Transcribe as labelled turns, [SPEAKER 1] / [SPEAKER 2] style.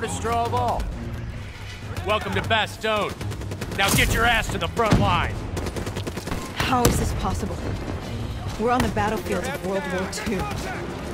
[SPEAKER 1] shortest straw of all. Welcome to Bastogne. Now get your ass to the front line.
[SPEAKER 2] How is this possible? We're on the battlefield of World War II.